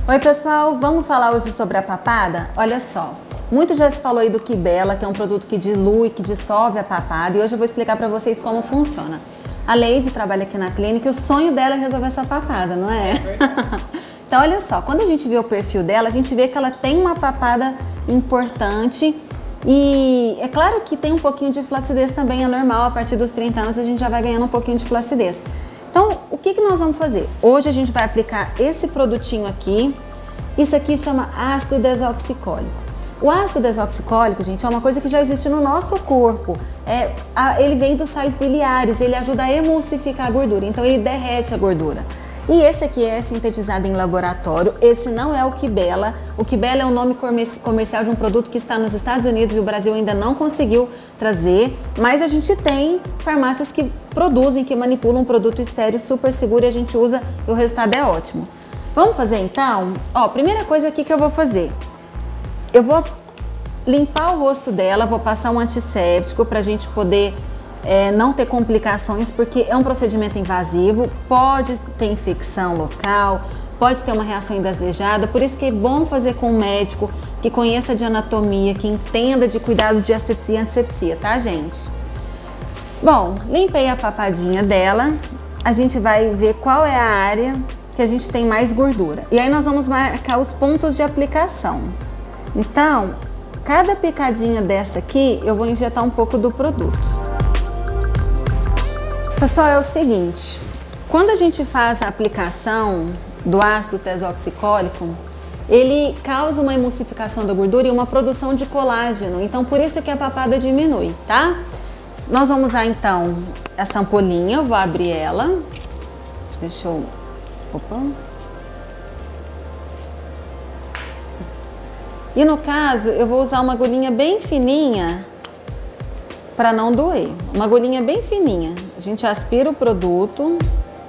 Oi pessoal, vamos falar hoje sobre a papada? Olha só, muito já se falou aí do Kibela, que é um produto que dilui, que dissolve a papada, e hoje eu vou explicar para vocês como funciona. A Leide trabalha aqui na clínica e o sonho dela é resolver essa papada, não é? Então olha só, quando a gente vê o perfil dela, a gente vê que ela tem uma papada importante e é claro que tem um pouquinho de flacidez também, é normal, a partir dos 30 anos a gente já vai ganhando um pouquinho de flacidez. Então, o que nós vamos fazer? Hoje a gente vai aplicar esse produtinho aqui. Isso aqui chama ácido desoxicólico. O ácido desoxicólico, gente, é uma coisa que já existe no nosso corpo. Ele vem dos sais biliares, ele ajuda a emulsificar a gordura, então ele derrete a gordura. E esse aqui é sintetizado em laboratório, esse não é o Kibela. O Kibela é o nome comercial de um produto que está nos Estados Unidos e o Brasil ainda não conseguiu trazer, mas a gente tem farmácias que produzem, que manipulam um produto estéreo super seguro e a gente usa e o resultado é ótimo. Vamos fazer então? Ó, primeira coisa aqui que eu vou fazer, eu vou limpar o rosto dela, vou passar um antisséptico para a gente poder não ter complicações, porque é um procedimento invasivo, pode ter infecção local, pode ter uma reação indesejada, por isso que é bom fazer com um médico que conheça de anatomia, que entenda de cuidados de asepsia e antisepsia, tá gente? Bom, limpei a papadinha dela, a gente vai ver qual é a área que a gente tem mais gordura. E aí nós vamos marcar os pontos de aplicação. Então, cada picadinha dessa aqui, eu vou injetar um pouco do produto. Pessoal, é o seguinte, quando a gente faz a aplicação do ácido desoxicólico, ele causa uma emulsificação da gordura e uma produção de colágeno, então por isso que a papada diminui, tá? Nós vamos usar então essa ampolinha, eu vou abrir ela, deixa eu... Opa! E no caso, eu vou usar uma agulhinha bem fininha para não doer. Uma agulhinha bem fininha. A gente aspira o produto.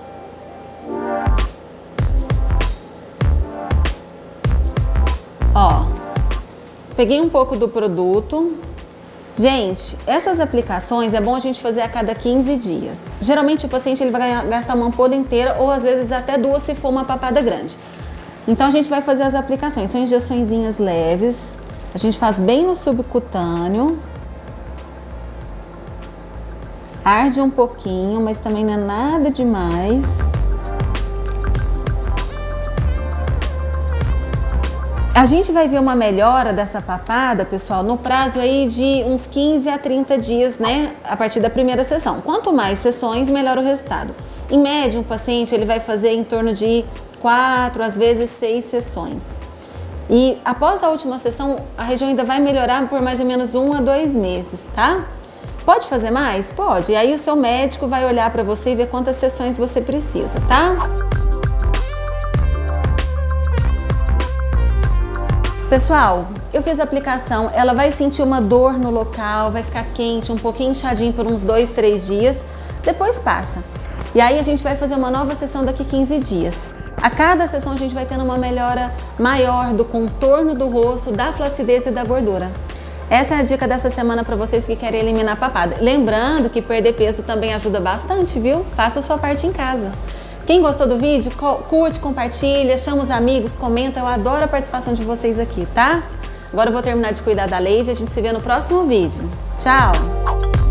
Ó, peguei um pouco do produto. Gente, essas aplicações é bom a gente fazer a cada 15 dias. Geralmente o paciente ele vai gastar uma ampola inteira ou às vezes até duas se for uma papada grande. Então a gente vai fazer as aplicações, são injeçõezinhas leves, a gente faz bem no subcutâneo. Arde um pouquinho, mas também não é nada demais. A gente vai ver uma melhora dessa papada, pessoal, no prazo aí de uns 15 a 30 dias, né? A partir da primeira sessão. Quanto mais sessões, melhor o resultado. Em média, um paciente ele vai fazer em torno de 4, às vezes 6 sessões. E após a última sessão, a região ainda vai melhorar por mais ou menos 1 a 2 meses, tá? Pode fazer mais? Pode. E aí o seu médico vai olhar para você e ver quantas sessões você precisa, tá? Pessoal, eu fiz a aplicação, ela vai sentir uma dor no local, vai ficar quente, um pouquinho inchadinho por uns 2, 3 dias, depois passa. E aí a gente vai fazer uma nova sessão daqui 15 dias. A cada sessão a gente vai tendo uma melhora maior do contorno do rosto, da flacidez e da gordura. Essa é a dica dessa semana para vocês que querem eliminar a papada. Lembrando que perder peso também ajuda bastante, viu? Faça a sua parte em casa. Quem gostou do vídeo, curte, compartilha, chama os amigos, comenta. Eu adoro a participação de vocês aqui, tá? Agora eu vou terminar de cuidar da Leide e a gente se vê no próximo vídeo. Tchau!